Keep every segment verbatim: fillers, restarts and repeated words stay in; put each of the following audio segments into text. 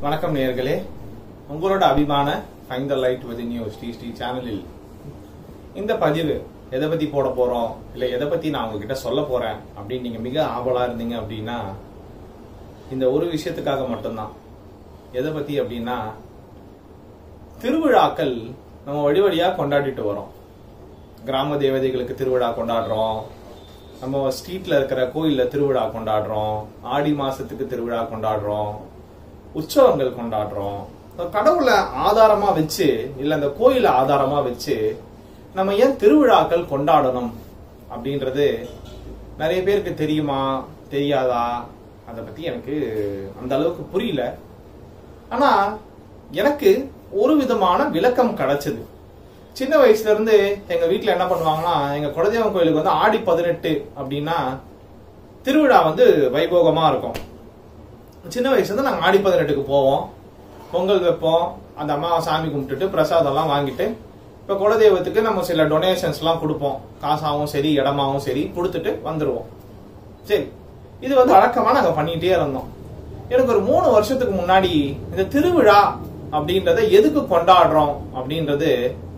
வணக்கம் நேயர்களே, உங்களோட அபிமான find the light within you Sri Sri சேனலில் இந்த பதிவு எதை பத்தி போட போறோம், இல்ல எதை பத்தி நான் உங்ககிட்ட சொல்ல போறேன் அப்படின்னு நீங்க மிக ஆவலா இருந்தீங்க அப்படின்னா இந்த ஒரு விஷயத்துக்காக மட்டும்தான். எதை பத்தி அப்படின்னா, திருவிழாக்கள் நம்ம வழி வழியா கொண்டாடிட்டு வரோம். கிராம தேவதைகளுக்கு திருவிழா கொண்டாடுறோம், நம்ம ஸ்ட்ரீட்ல இருக்கிற கோயில்ல திருவிழா கொண்டாடுறோம், ஆடி மாசத்துக்கு திருவிழா கொண்டாடுறோம், உற்சவங்கள் கொண்டாடுறோம். கடவுளை ஆதாரமா வச்சு இல்ல அந்த கோயிலை ஆதாரமா வச்சு நம்ம ஏன் திருவிழாக்கள் கொண்டாடணும் அப்படின்றது நிறைய பேருக்கு தெரியுமா தெரியாதா அதை பத்தி எனக்கு அந்த அளவுக்கு புரியல. ஆனா எனக்கு ஒரு விதமான விளக்கம் கிடைச்சது. சின்ன வயசுல இருந்து எங்க வீட்டுல என்ன பண்ணுவாங்கன்னா, எங்க குலதெய்வம் கோயிலுக்கு வந்து ஆடி பதினெட்டு அப்படின்னா திருவிழா வந்து வைபோகமா இருக்கும். சின்ன வயசுல இருந்து நாங்க ஆடி பதினெட்டுக்கு போவோம், பொங்கல் வைப்போம், அந்த அம்மாவை சாமி கும்பிட்டுட்டு பிரசாதம் எல்லாம் வாங்கிட்டு இப்ப குலதெய்வத்துக்கு நம்ம சில டொனேஷன்ஸ் எல்லாம் கொடுப்போம், காசாவும் சரி இடமாவும் சரி கொடுத்துட்டு வந்துருவோம். சரி, இது வந்து வழக்கமா நாங்க பண்ணிட்டே இருந்தோம். எனக்கு ஒரு மூணு வருஷத்துக்கு முன்னாடி இந்த திருவிழா அப்படின்றத எதுக்கு கொண்டாடுறோம் அப்படின்றது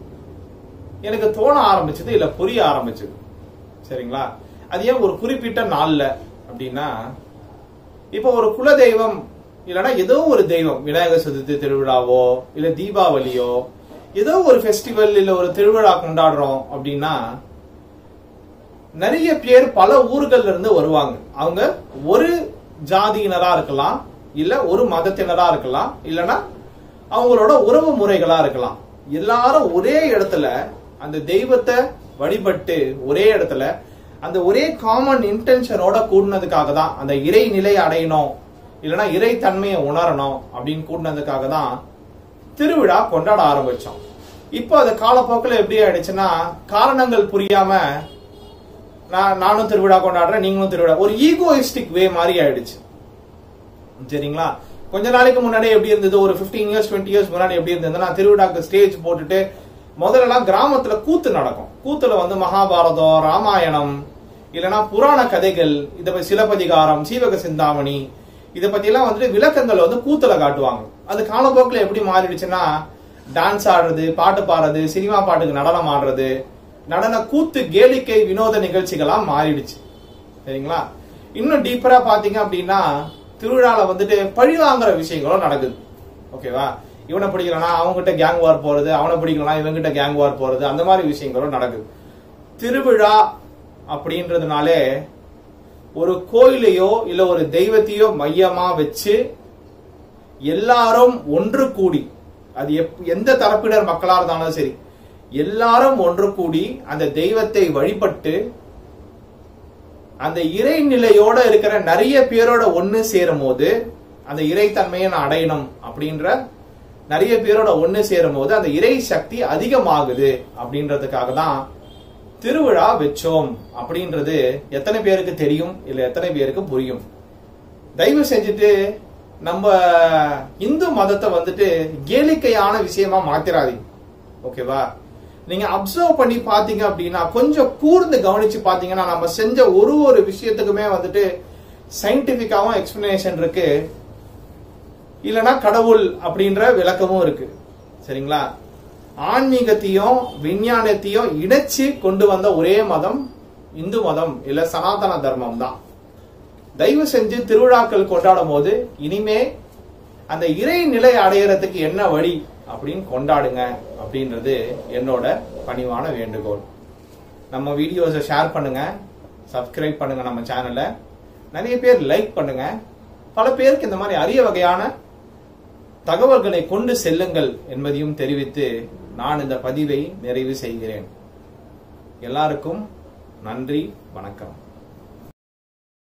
எனக்கு தோண ஆரம்பிச்சது, இல்ல புரிய ஆரம்பிச்சது. சரிங்களா? அது ஏன் ஒரு குறிப்பிட்ட நாள்ல அப்படின்னா, இப்ப ஒரு குல தெய்வம் இல்லைன்னா ஏதோ ஒரு தெய்வம், விநாயகர் சதுர்த்தி திருவிழாவோ இல்ல தீபாவளியோ ஏதோ ஒரு ஃபெஸ்டிவல் இல்ல ஒரு திருவிழா கொண்டாடுறோம் அப்படின்னா நிறைய பேர் பல ஊர்கள்ல இருந்து வருவாங்க. அவங்க ஒரு ஜாதியினரா இருக்கலாம், இல்ல ஒரு மதத்தினரா இருக்கலாம், இல்லைன்னா அவங்களோட உறவு முறைகளா இருக்கலாம். எல்லாரும் ஒரே இடத்துல அந்த தெய்வத்தை வழிபட்டு ஒரே இடத்துல அந்த ஒரே காமன் இன்டென்ஷனோட கூடினதுக்காக தான், அந்த இறை நிலை அடையணும் இல்லைன்னா இறை தன்மையை உணரணும் அப்படின்னு கூடினதுக்காக தான் திருவிழா கொண்டாட ஆரம்பிச்சோம். இப்போ அது காலப்போக்கில் எப்படி ஆயிடுச்சுன்னா, காரணங்கள் புரியாம நான் நானும் திருவிழா கொண்டாடுறேன், நீங்களும் திருவிழா, ஒரு ஈகோயிஸ்டிக் வே மாதிரி ஆயிடுச்சு. சரிங்களா? கொஞ்ச நாளைக்கு முன்னாடி எப்படி இருந்தது, ஒரு பிப்டீன் இயர்ஸ் டுவெண்ட்டி இயர்ஸ் முன்னாடி எப்படி இருந்ததுன்னா, திருவிழாக்கு ஸ்டேஜ் போட்டுட்டு முதல்ல கிராமத்துல கூத்து நடக்கும். கூத்துல வந்து மகாபாரதம், ராமாயணம், இல்லைன்னா புராண கதைகள், இத சிலப்பதிகாரம், சீவக சிந்தாமணி, இத பத்தி எல்லாம் வந்துட்டு விளக்கங்கள் வந்து கூத்துல காட்டுவாங்க. அது காலப்போக்கில் எப்படி மாறிடுச்சுன்னா, டான்ஸ் ஆடுறது, பாட்டு பாடுறது, சினிமா பாட்டுக்கு நடனம் ஆடுறது, நடன கூத்து கேளிக்கை வினோத நிகழ்ச்சிகளா மாறிடுச்சு. சரிங்களா? இன்னும் டீப்பரா பாத்தீங்க அப்படின்னா, திருவிழால வந்துட்டு பழி வாங்குற விஷயங்களும் நடக்குது. ஓகேவா? இவனை பிடிக்கலனா அவங்ககிட்ட கேங் வார் போறது, அவனை பிடிக்கலனா இவங்கிட்ட கேங் வார் போறது, அந்த மாதிரி விஷயங்களும் நடக்குது. திருவிழா அப்படின்றதுனாலே ஒரு கோயிலையோ இல்ல ஒரு தெய்வத்தையோ மையமா வச்சு எல்லாரும் ஒன்று கூடி, அது எந்த தரப்பினர் மக்களா இருந்தாலும் சரி, எல்லாரும் ஒன்று கூடி அந்த தெய்வத்தை வழிபட்டு அந்த இறை நிலையோட இருக்கிற நிறைய பேரோட ஒன்னு சேரும் போது அந்த இறைத்தன்மையை நான் அடையணும் அப்படின்ற நிறைய பேரோட ஒன்னு சேரும் போது அந்த இறை சக்தி அதிகமாகுது அப்படின்றதுக்காக தான் திருவிழா வச்சோம் அப்படின்றது எத்தனை பேருக்கு தெரியும், இல்ல எத்தனை பேருக்கு புரியும்? தயவு செஞ்சுட்டு நம்ம இந்து மதத்தை வந்துட்டு கேளிக்கையான விஷயமா மாத்திராதீங்க. ஓகேவா? நீங்க அப்சர்வ் பண்ணி பாத்தீங்க அப்படின்னா, கொஞ்சம் கூர்ந்து கவனிச்சு பாத்தீங்கன்னா, நம்ம செஞ்ச ஒரு ஒரு விஷயத்துக்குமே வந்துட்டு சயின்டிபிக்காவும் எக்ஸ்பிளனேஷன் இருக்கு, இல்லைன்னா கடவுள் அப்படின்ற விளக்கமும் இருக்கு. சரிங்களா? ஆன்மீகத்தையும் விஞ்ஞானத்தையும் இணைச்சு கொண்டு வந்த ஒரே மதம் இந்து மதம், இல்ல சனாதன தர்மம் தான். தயவு செஞ்சு திருவிழாக்கள் கொண்டாடும் போது இனிமே அந்த இறை நிலை அடையறதுக்கு என்ன வழி அப்படின்னு கொண்டாடுங்க அப்படின்றது என்னோட பணிவான வேண்டுகோள். நம்ம வீடியோஸை ஷேர் பண்ணுங்க, சப்ஸ்கிரைப் பண்ணுங்க, நம்ம சேனலை நிறைய பேர் லைக் பண்ணுங்க. பல பேருக்கு இந்த மாதிரி அரிய வகையான தகவல்களை கொண்டு செல்லுங்கள் என்பதையும் தெரிவித்து நான் இந்த பதிவை நிறைவு செய்கிறேன். எல்லாருக்கும் நன்றி, வணக்கம்.